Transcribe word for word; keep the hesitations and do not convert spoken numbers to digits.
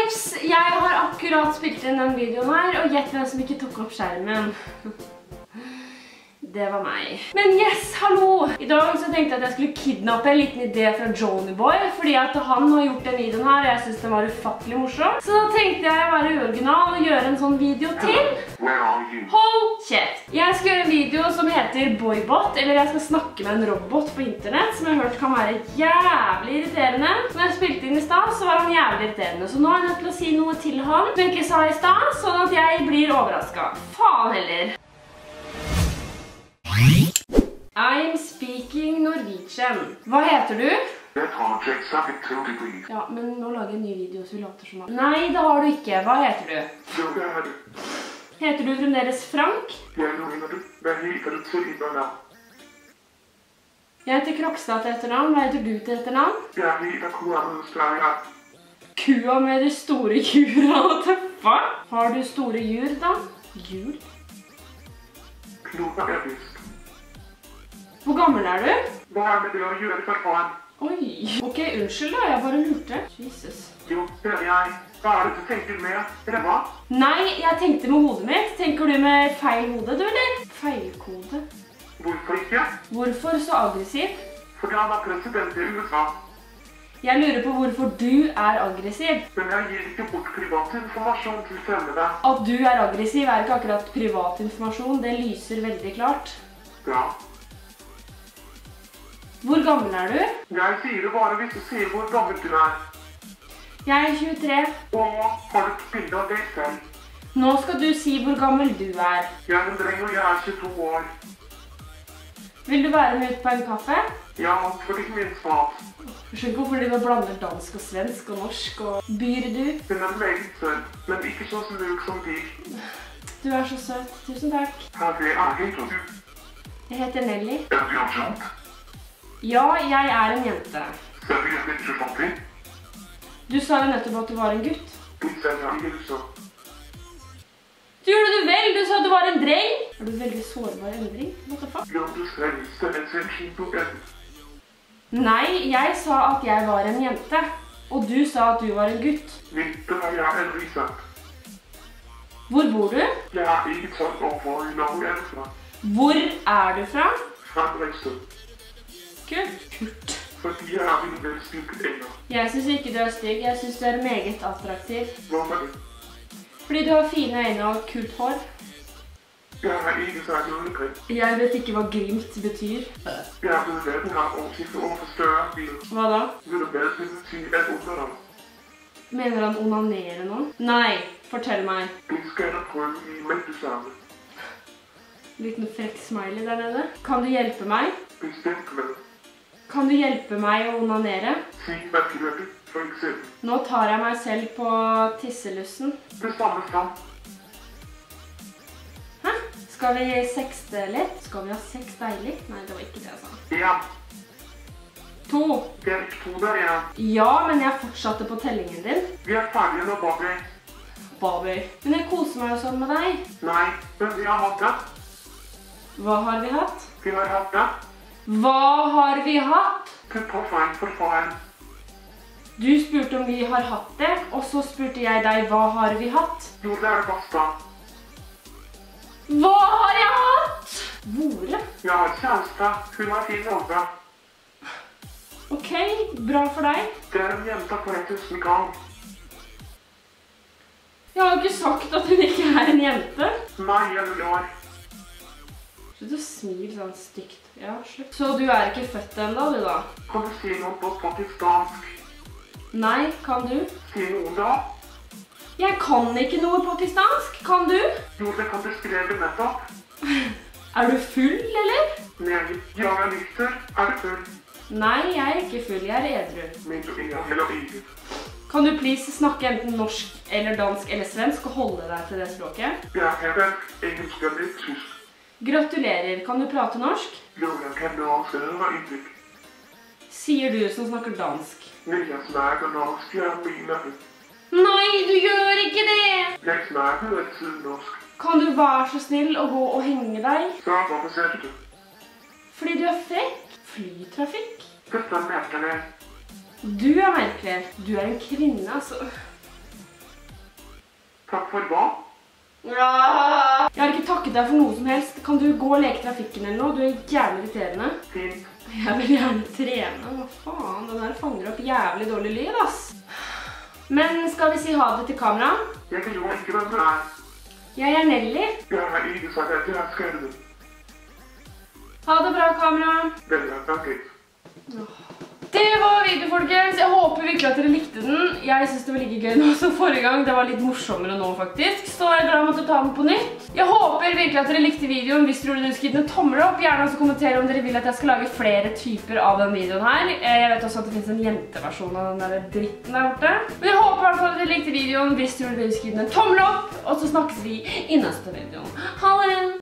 Jeps, jeg har akkurat spilt inn den videoen her, og gjett hvem som ikke tok opp skjermen. Det var meg. Men yes, hallo! I dag så tenkte jeg at jeg skulle kidnappe en liten idé fra Jonyboy, fordi at han har gjort den videoen her, og jeg synes den var ufattelig morsom. Så da tenkte jeg å være uoriginal og gjøre en sånn video til. Hold kjeft! Jeg skal gjøre en video som heter Boybot, eller jeg skal snakke med en robot på internett, som jeg har hørt kan være jævlig irriterende. Når jeg spilte inn i stad, så var han jævlig irriterende, så nå er jeg nødt til å si noe til han som jeg ikke sa i stad, sånn at jeg blir overrasket. Faen heller! I'm speaking Norwegian. Hva heter du? Ja, men nå lager jeg en ny video, så vi later som han. Nei, det har du ikke. Hva heter du? Heter du fremdeles Frank? Jeg heter Krokstad til etternavn. Hva heter du til etternavn? Jeg heter Kua med Strøya. Kua med de store jura og tøffa? Har du store jur da? Jur? Knopa er visst. Hvor gammel er du? Hva er med det å gjøre for faen? Oi. Ok, unnskyld da, jeg bare lurte. Jesus. Jo, det er jeg. Hva er det du tenker med? Eller hva? Nei, jeg tenkte med hodet mitt. Tenker du med feil hode, du, eller? Feilkode. Hvorfor ikke? Hvorfor så aggressiv? Fordi han er president i U S A. Jeg lurer på hvorfor du er aggressiv. Men jeg gir ikke bort privat informasjon til fremmede. At du er aggressiv er ikke akkurat privat informasjon. Det lyser veldig klart. Ja. Hvor gammel er du? Jeg sier det bare hvis du sier hvor gammel du er. Jeg er tjuetre. Og har du et bilde av deg selv? Nå skal du si hvor gammel du er. Jeg er en dreng og jeg er tjueto år. Vil du være med ut på en kaffe? Ja, for ikke minst mat. Jeg skjønner ikke hvorfor du blander dansk og svensk og norsk og... Byr du? Hun er meget søt, men ikke så sluk som de. Du er så søt. Tusen takk. Hva heter du? Jeg heter Nelly. Er du en jent? Ja, jeg er en jente. Seriøst ikke sånn? Du sa jo nettopp at du var en gutt. Hvis jeg er ikke så. Du gjorde det vel, du sa at du var en dreng. Er du veldig sårbar endring? What the fuck? Ja, du skal vise en sensjon på en. Nei, jeg sa at jeg var en jente. Og du sa at du var en gutt. Hvilke har jeg aldri sagt. Hvor bor du? Jeg er ikke tatt over i Norge er fra. Hvor er du fra? Fra Dresden. Kult. Kult. Fordi jeg er en veldig stygg ennå. Jeg synes ikke du er stygg, jeg synes du er meget attraktiv. Hvorfor det? Fordi du har fine øyne og kult hår. Jeg har ikke sagt noe greit. Jeg vet ikke hva grimt betyr. Jeg vil verden ha oversikt over større bil. Hva da? Vil du verden si at under dem? Mener han onanere nå? Nei, fortell meg. Vi skal da prøve i med det samme. Liten frekk smiley der nede. Kan du hjelpe meg? Bestemt vel. Kan du hjelpe meg å onanere? Si hva gjør du, for eksempel. Nå tar jeg meg selv på tisselussen. Det samme som. Hæ? Skal vi sexte litt? Skal vi ha sex deilig? Nei, det var ikke det jeg sa. Ja. To. Det er ikke to der, ja. Ja, men jeg fortsatte på tellingen din. Vi er ferdige nå, Bobby. Bobby. Men jeg koser meg jo sånn med deg. Nei, men vi har hatt det. Hva har vi hatt? Vi har hatt det. Hva har vi hatt? Kutt på feil for faen. Du spurte om vi har hatt det, og så spurte jeg deg, hva har vi hatt? Jo, det er basta. Hva har jeg hatt? Hvor? Jeg har kjæreste. Hun har fin older. Ok, bra for deg. Det er en jente på et tusen gang. Jeg har jo ikke sagt at hun ikke er en jente. Nei, jeg lår. Slutt å smile sånn stygt. Ja, slutt. Så du er ikke født enda, du da? Kan du si noe på pakistansk? Nei, kan du? Si noe da? Jeg kan ikke noe pakistansk, kan du? Jo, det kan du skrive nettopp. Er du full, eller? Nei, jeg er nykter. Er du full? Nei, jeg er ikke full, jeg er edru. Men du er heller ikke. Kan du please snakke enten norsk eller dansk eller svensk og holde deg til det språket? Jeg heter engelsk eller tysk. Gratulerer, kan du prate norsk? Jo, jeg kan norsk eller ikke. Sier du som snakker dansk. Nei, jeg snakker norsk, jeg mener det. Nei, du gjør ikke det! Jeg snakker altid norsk. Kan du være så snill å gå og henge deg? Så hvorfor ser du det? Fordi du er frekk. Flytrafikk. Dette er merkelig. Du er merkelig. Du er en kvinne, altså. Takk for hva? Jeg har ikke takket deg for noe som helst. Kan du gå og leke trafikken eller noe? Du er jævlig irriterende. Fint. Jeg vil gjerne trene. Hva faen? Den her fanger opp jævlig dårlig lyd, ass. Men skal vi si ha det til kamera? Jeg vil jo ikke hvem det er. Jeg er Nelly. Jeg er Iris, og jeg er skrevet. Ha det bra, kamera. Veldig takket. Det var video, folkens. Jeg håper virkelig at dere likte den. Jeg synes det var like gøy nå som forrige gang. Det var litt morsommere nå, faktisk. Så jeg er glad med å ta den på nytt. Jeg håper virkelig at dere likte videoen. Hvis dere vil gi den en tommel opp, gjerne også kommentere om dere vil at jeg skal lage flere typer av den videoen her. Jeg vet også at det finnes en jenteversjon av den der dritten der borte. Men jeg håper i hvert fall at dere likte videoen. Hvis dere vil gi den en tommel opp, og så snakkes vi i neste video. Ha det!